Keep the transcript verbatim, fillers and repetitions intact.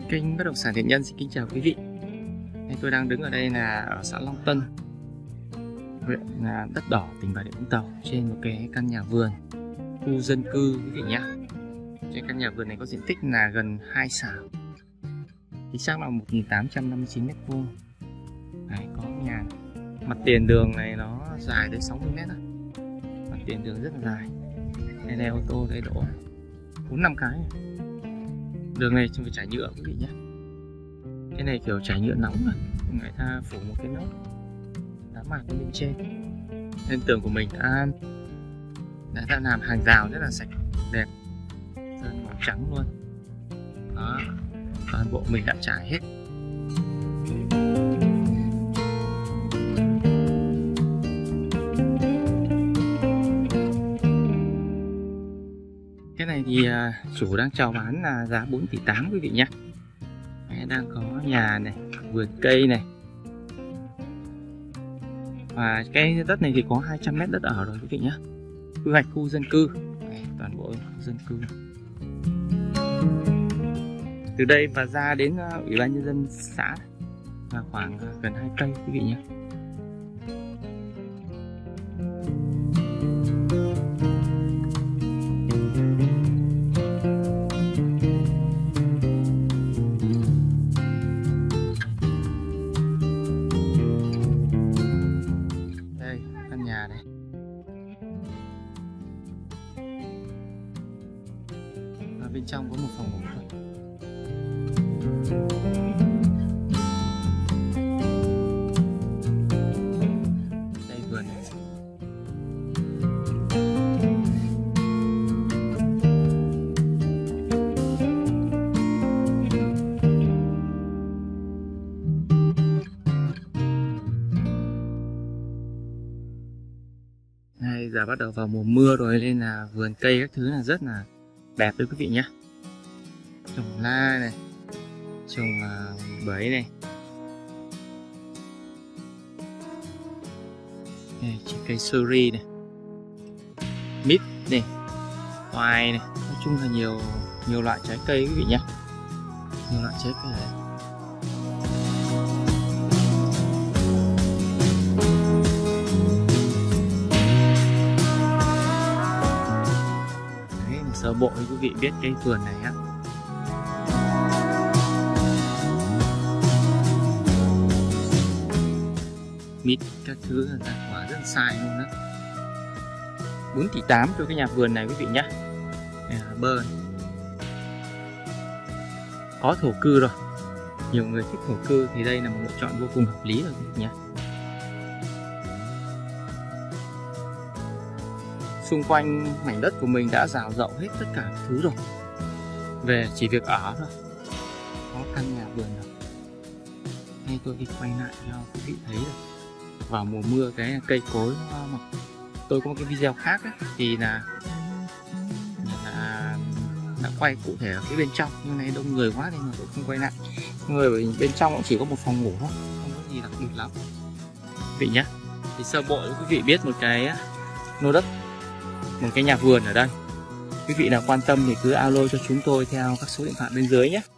Kênh Bất động sản Thiện Nhân xin kính chào quý vị. Đây, tôi đang đứng ở đây là ở xã Long Tân, huyện là Đất Đỏ, tỉnh Bà Rịa Vũng Tàu, trên một cái căn nhà vườn khu dân cư quý vị nhá. Trên căn nhà vườn này có diện tích là gần hai xào, chính xác là một nghìn tám trăm năm mươi chín mét vuông. Này, có nhà này. Mặt tiền đường này nó dài tới sáu mươi mét rồi. Mặt tiền đường rất là dài. Đây này, ô tô đây đổ bốn năm cái. Đường này phải trải nhựa quý vị nhé. Cái này kiểu trải nhựa nóng rồi, người ta phủ một cái nốt đá mạt bên trên. Nên tường của mình đã đã, đã làm hàng rào rất là sạch đẹp, sơn màu trắng luôn. Đó, toàn bộ mình đã trải hết. Cái này thì chủ đang chào bán là giá bốn tỷ tám quý vị nhé. Đang có nhà này, vườn cây này. Và cái đất này thì có hai trăm mét đất ở rồi quý vị nhé. Quy hoạch khu dân cư. Đây, toàn bộ dân cư. Từ đây và ra đến Ủy ban Nhân dân xã là khoảng gần hai cây quý vị nhé. Nhà này. Ở bên trong có một phòng ngủ thôi. Đây vườn này. Đây, giờ bắt đầu vào mùa mưa rồi nên là vườn cây các thứ là rất là đẹp đấy quý vị nhé. Trồng la này, trồng uh, bưởi này, đây, cây suri này, mít này, xoài này, nói chung là nhiều nhiều loại trái cây quý vị nhé, nhiều loại trái cây này. Sơ bộ với quý vị biết cái vườn này á. Mít các thứ là giá quả rất sai luôn đó. bốn tỷ tám cho cái nhà vườn này quý vị nhé. Đây là bơ này. Có thổ cư rồi. Nhiều người thích thổ cư thì đây là một lựa chọn vô cùng hợp lý rồi quý vị nhé. Xung quanh mảnh đất của mình đã rào rộng hết tất cả thứ rồi. Về chỉ việc ở thôi. Có căn nhà vườn rồi. Đây tôi đi quay lại cho quý vị thấy rồi. Vào mùa mưa cái cây cối mọc. Tôi có một cái video khác ấy, thì là, là đã quay cụ thể ở phía bên trong. Nhưng này đông người quá nên mà tôi không quay lại. Người ở bên trong cũng chỉ có một phòng ngủ thôi, không có gì đặc biệt lắm quý vị nhé. Thì sơ bộ quý vị biết một cái lô đất, một cái nhà vườn ở đây. Quý vị nào quan tâm thì cứ alo cho chúng tôi theo các số điện thoại bên dưới nhé.